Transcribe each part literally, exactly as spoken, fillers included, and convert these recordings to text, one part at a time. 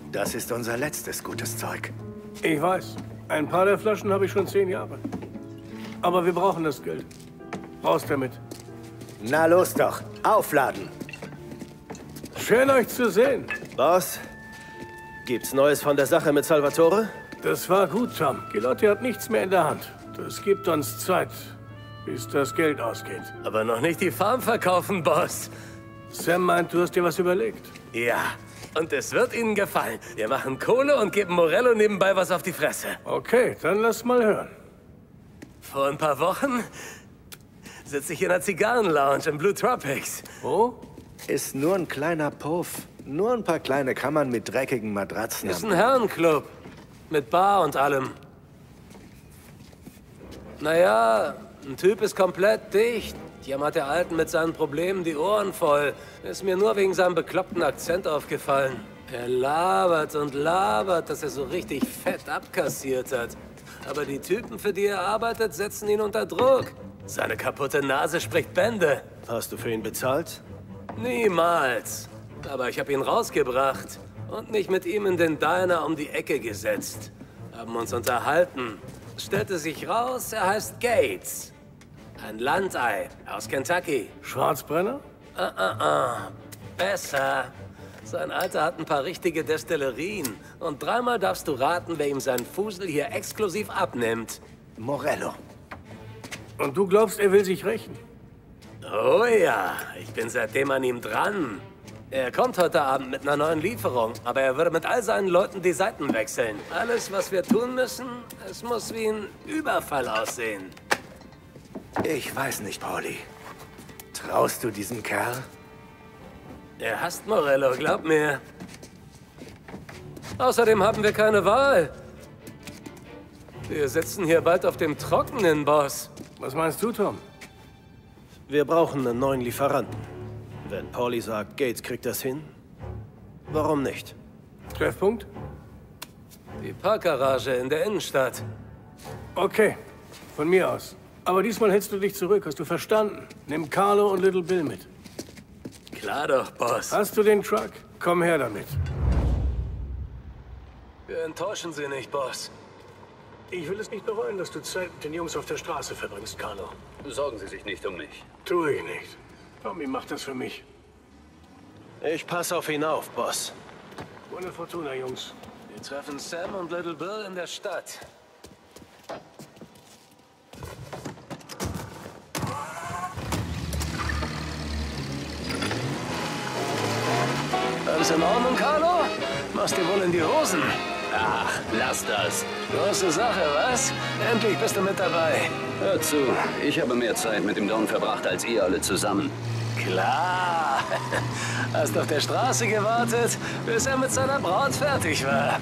Das ist unser letztes gutes Zeug. Ich weiß. Ein paar der Flaschen habe ich schon zehn Jahre. Aber wir brauchen das Geld. Raus damit. Na los doch. Aufladen. Schön, euch zu sehen. Boss, gibt's Neues von der Sache mit Salvatore? Das war gut, Tom. Gilotti hat nichts mehr in der Hand. Das gibt uns Zeit, bis das Geld ausgeht. Aber noch nicht die Farm verkaufen, Boss. Sam meint, du hast dir was überlegt. Ja, und es wird Ihnen gefallen. Wir machen Kohle und geben Morello nebenbei was auf die Fresse. Okay, dann lass mal hören. Vor ein paar Wochen sitze ich in einer Zigarrenlounge im Blue Tropics. Wo? Ist nur ein kleiner Puff. Nur ein paar kleine Kammern mit dreckigen Matratzen. Ist ein Herrenclub. Mit Bar und allem. Naja, ein Typ ist komplett dicht. Jammert der Alten mit seinen Problemen die Ohren voll. Ist mir nur wegen seinem bekloppten Akzent aufgefallen. Er labert und labert, dass er so richtig fett abkassiert hat. Aber die Typen, für die er arbeitet, setzen ihn unter Druck. Seine kaputte Nase spricht Bände. Hast du für ihn bezahlt? Niemals. Aber ich habe ihn rausgebracht und mich mit ihm in den Diner um die Ecke gesetzt. Haben uns unterhalten. Stellte sich raus, er heißt Gates. Ein Landei aus Kentucky. Schwarzbrenner? Ah, ah, ah. Besser. Sein Alter hat ein paar richtige Destillerien. Und dreimal darfst du raten, wer ihm seinen Fusel hier exklusiv abnimmt. Morello. Und du glaubst, er will sich rächen? Oh ja, ich bin seitdem an ihm dran. Er kommt heute Abend mit einer neuen Lieferung, aber er würde mit all seinen Leuten die Seiten wechseln. Alles, was wir tun müssen, es muss wie ein Überfall aussehen. Ich weiß nicht, Pauli. Traust du diesem Kerl? Er hasst Morello, glaub mir. Außerdem haben wir keine Wahl. Wir sitzen hier bald auf dem Trockenen, Boss. Was meinst du, Tom? Wir brauchen einen neuen Lieferanten. Wenn Pauli sagt, Gates kriegt das hin, warum nicht? Treffpunkt? Die Parkgarage in der Innenstadt. Okay, von mir aus. Aber diesmal hältst du dich zurück, hast du verstanden? Nimm Carlo und Little Bill mit. Klar doch, Boss. Hast du den Truck? Komm her damit. Wir enttäuschen Sie nicht, Boss. Ich will es nicht bereuen, dass du Zeit mit den Jungs auf der Straße verbringst, Carlo. Sorgen Sie sich nicht um mich. Tue ich nicht. Tommy macht das für mich. Ich passe auf ihn auf, Boss. Buona Fortuna, Jungs. Wir treffen Sam und Little Bill in der Stadt. Alles in Ordnung, Carlo? Machst dir wohl in die Hosen? Ach, lass das. Große Sache, was? Endlich bist du mit dabei. Hör zu, ich habe mehr Zeit mit dem Don verbracht als ihr alle zusammen. Klar. Hast auf der Straße gewartet, bis er mit seiner Braut fertig war.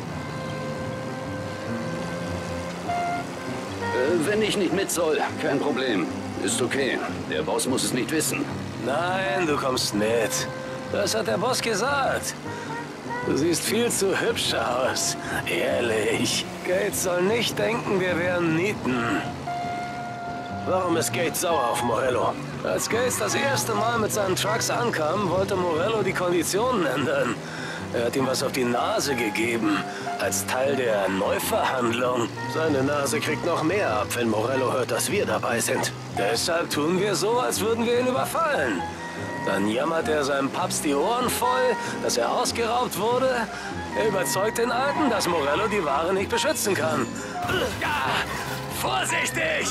Äh, wenn ich nicht mit soll, kein Problem. Ist okay. Der Boss muss es nicht wissen. Nein, du kommst mit. Das hat der Boss gesagt. Du siehst viel zu hübsch aus. Ehrlich. Gates soll nicht denken, wir wären Nieten. Warum ist Gates sauer auf Morello? Als Gates das erste Mal mit seinen Trucks ankam, wollte Morello die Konditionen ändern. Er hat ihm was auf die Nase gegeben, als Teil der Neuverhandlung. Seine Nase kriegt noch mehr ab, wenn Morello hört, dass wir dabei sind. Deshalb tun wir so, als würden wir ihn überfallen. Dann jammert er seinem Papst die Ohren voll, dass er ausgeraubt wurde. Er überzeugt den Alten, dass Morello die Ware nicht beschützen kann. Ja, vorsichtig!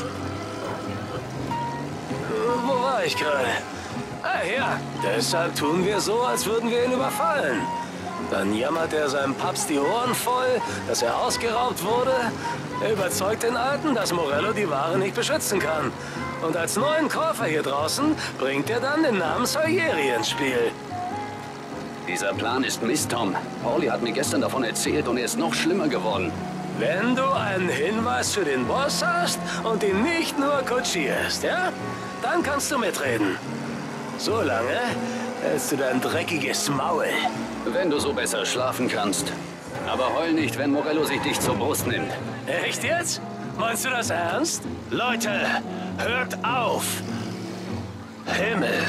Wo war ich gerade? Ah ja, deshalb tun wir so, als würden wir ihn überfallen. Dann jammert er seinem Papst die Ohren voll, dass er ausgeraubt wurde. Er überzeugt den Alten, dass Morello die Ware nicht beschützen kann. Und als neuen Käufer hier draußen bringt er dann den Namen Salieri ins Spiel. Dieser Plan ist Mist, Tom. Pauli hat mir gestern davon erzählt und er ist noch schlimmer geworden. Wenn du einen Hinweis für den Boss hast und ihn nicht nur kutschierst, ja? Dann kannst du mitreden. Solange hältst du dein dreckiges Maul. Wenn du so besser schlafen kannst. Aber heul nicht, wenn Morello sich dich zur Brust nimmt. Echt jetzt? Meinst du das ernst? Leute, hört auf! Himmel!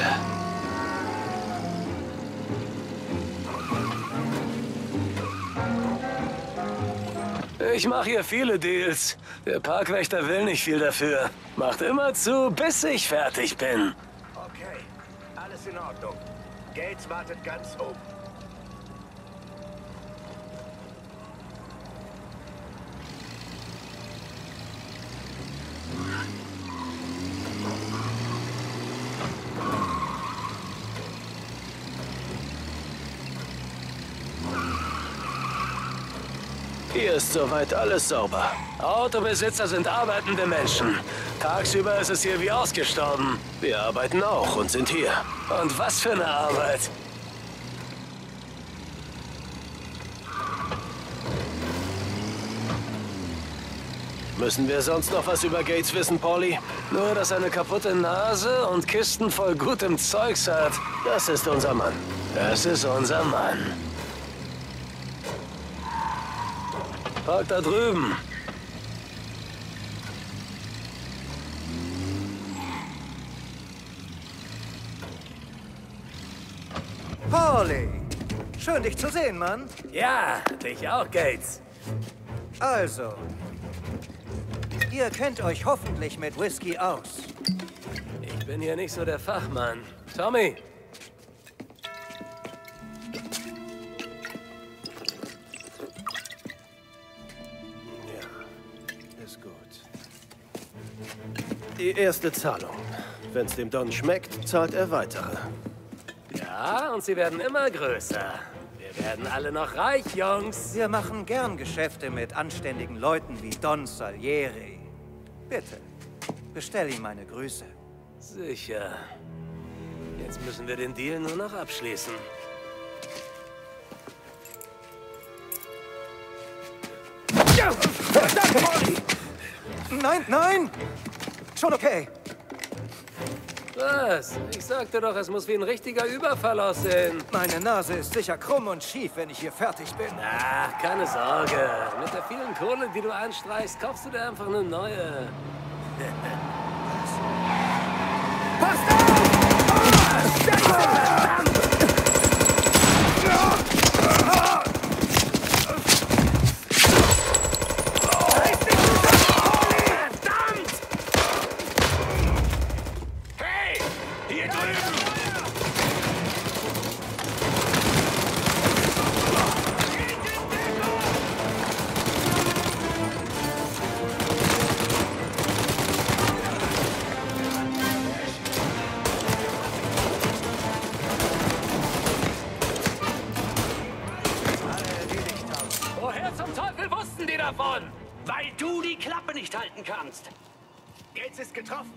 Ich mache hier viele Deals. Der Parkwächter will nicht viel dafür. Macht immer zu, bis ich fertig bin. Okay, alles in Ordnung. Gates wartet ganz oben. Hier ist soweit alles sauber. Autobesitzer sind arbeitende Menschen. Tagsüber ist es hier wie ausgestorben. Wir arbeiten auch und sind hier. Und was für eine Arbeit. Müssen wir sonst noch was über Gates wissen, Paulie? Nur, dass er eine kaputte Nase und Kisten voll gutem Zeugs hat. Das ist unser Mann. Das ist unser Mann. Park da drüben. Paulie! Schön, dich zu sehen, Mann. Ja, dich auch, Gates. Also, ihr kennt euch hoffentlich mit Whisky aus. Ich bin hier nicht so der Fachmann. Tommy! Ja, ist gut. Die erste Zahlung. Wenn's dem Don schmeckt, zahlt er weitere. Ja, und sie werden immer größer. Wir werden alle noch reich, Jungs. Wir machen gern Geschäfte mit anständigen Leuten wie Don Salieri. Bitte, bestell ihm meine Grüße. Sicher. Jetzt müssen wir den Deal nur noch abschließen. Ja, verdammt, Paulie! Nein, nein! Schon okay. Was? Ich sagte doch, es muss wie ein richtiger Überfall aussehen. Meine Nase ist sicher krumm und schief, wenn ich hier fertig bin. Ach, keine Sorge. Mit der vielen Kohle, die du anstreichst, kaufst du dir einfach eine neue. Passt auf! Oh, Scheiße! Woher zum Teufel wussten die davon? Weil du die Klappe nicht halten kannst. Gates ist getroffen.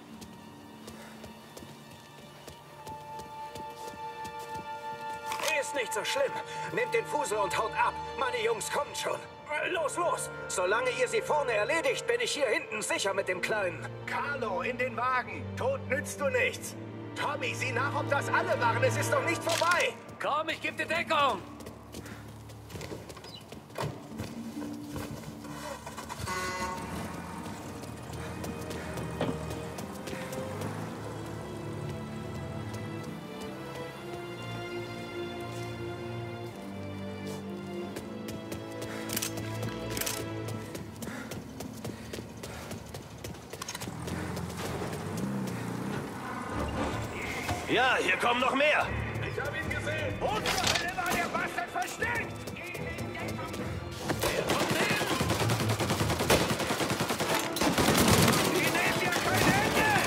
Ist nicht so schlimm. Nehmt den Fusel und haut ab. Meine Jungs kommen schon. Los, los! Solange ihr sie vorne erledigt, bin ich hier hinten sicher mit dem Kleinen. Carlo, in den Wagen. Tod nützt du nichts. Tommy, sieh nach, ob das alle waren. Es ist noch nicht vorbei. Komm, ich geb dir Deckung. Ja, hier kommen noch mehr. Ich hab ihn gesehen. Und zur Hölle war der Bastard versteckt. Die nehmen ja kein Ende.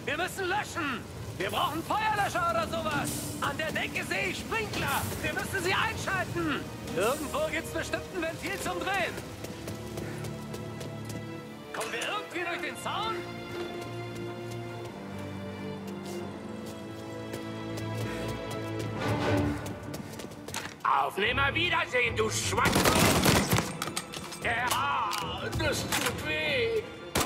Wir müssen löschen! Wir brauchen Feuerlöscher oder sowas! An der Decke sehe ich Sprinkler! Wir müssen sie einschalten! Irgendwo gibt's bestimmt ein Ventil zum Drehen! Kommen wir irgendwie durch den Zaun? Auf Nimmerwiedersehen, du Schwachsinn! Ja, das tut weh!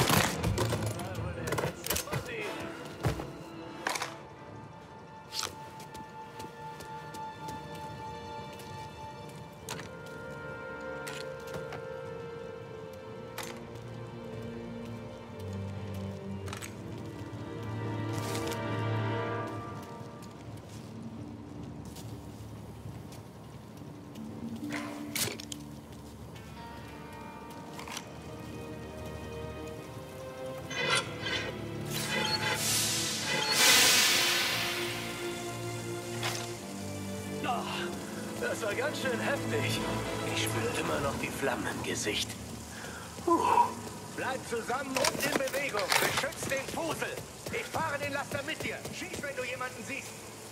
Das war ganz schön heftig. Ich spüre immer noch die Flammen im Gesicht. Puh. Bleib zusammen und in Bewegung. Beschütz den Fusel. Ich fahre den Laster mit dir. Schieß, wenn du jemanden siehst.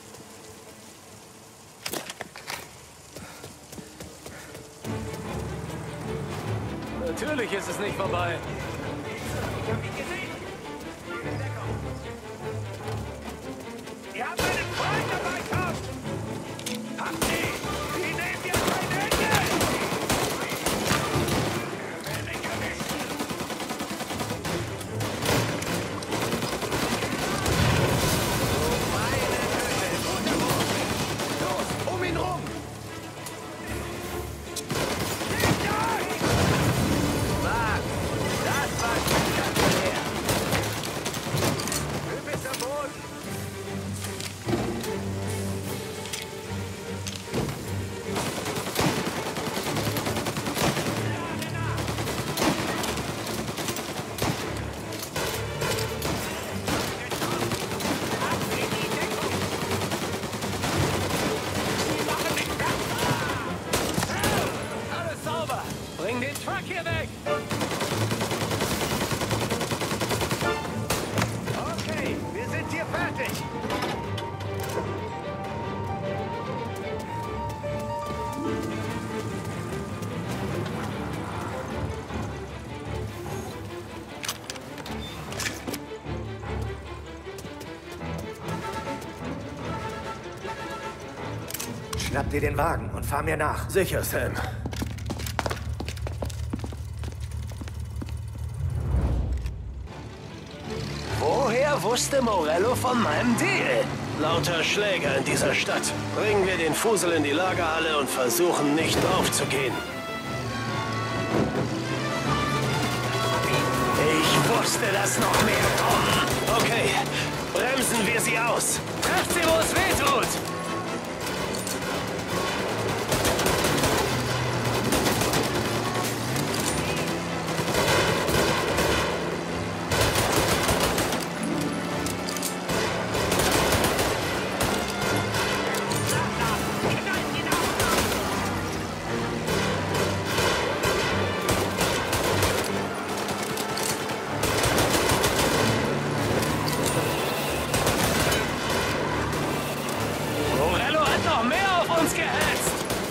Natürlich ist es nicht vorbei. Ich hab ihn gesehen. In Deckung. Ihr habt einen Freund dabei, Tom! Habt sie! Sie nehmen dir keine Hände! Er will mich erwischen! Oh, meine Güte! Guter Wurf! Los, um ihn rum! Nicht durch! Mann, das war schon ganz schwer! Du bist am Boden! Alles sauber. Bring den Truck hier weg. Okay, wir sind hier fertig. Schnapp dir den Wagen und fahr mir nach. Sicher, Sam. Woher wusste Morello von meinem Deal? Lauter Schläger in dieser Stadt. Bringen wir den Fusel in die Lagerhalle und versuchen nicht draufzugehen. Ich wusste, dass noch mehr kommen. Okay, bremsen wir sie aus. Trefft sie, wo es weh tut. Morello hat noch mehr auf uns gehetzt.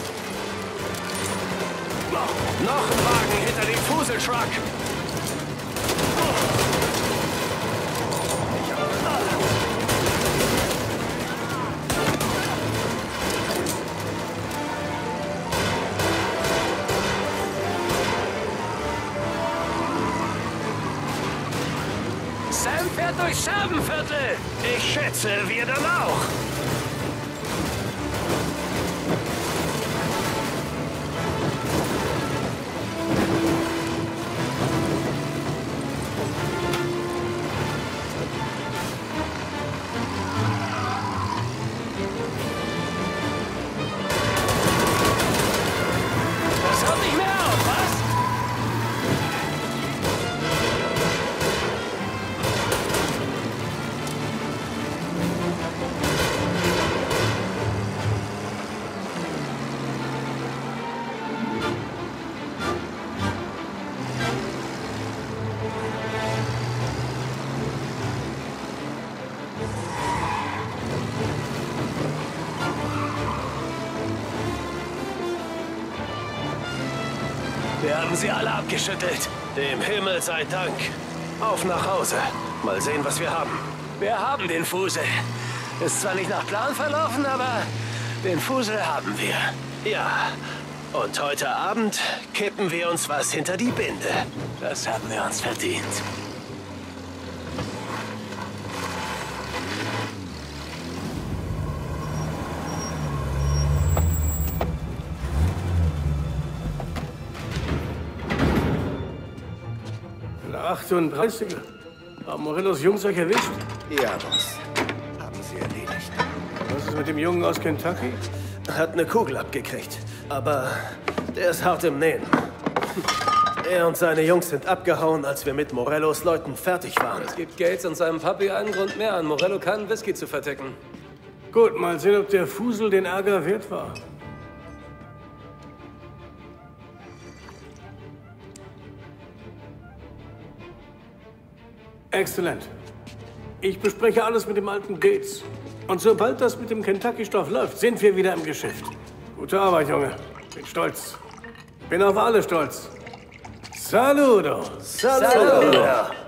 Noch ein Wagen hinter dem Fuseltruck. Sam fährt durch Scherbenviertel. Ich schätze, wir dann auch. Das hört nicht mehr auf, was? Wir haben sie alle abgeschüttelt. Dem Himmel sei Dank. Auf nach Hause. Mal sehen, was wir haben. Wir haben den Fusel. Ist zwar nicht nach Plan verlaufen, aber den Fusel haben wir. Ja. Und heute Abend kippen wir uns was hinter die Binde. Das haben wir uns verdient. achtunddreißiger. Haben Morellos Jungs euch erwischt? Ja, Boss. Haben sie erledigt. Was ist mit dem Jungen aus Kentucky? Hat eine Kugel abgekriegt. Aber der ist hart im Nähen. Er und seine Jungs sind abgehauen, als wir mit Morellos Leuten fertig waren. Es gibt Gates und seinem Papi einen Grund mehr, an Morello keinen Whisky zu verticken. Gut, mal sehen, ob der Fusel den Ärger wert war. Exzellent. Ich bespreche alles mit dem alten Gates. Und sobald das mit dem Kentucky-Stoff läuft, sind wir wieder im Geschäft. Gute Arbeit, Junge. Bin stolz. Bin auf alle stolz. Saludo! Saludo!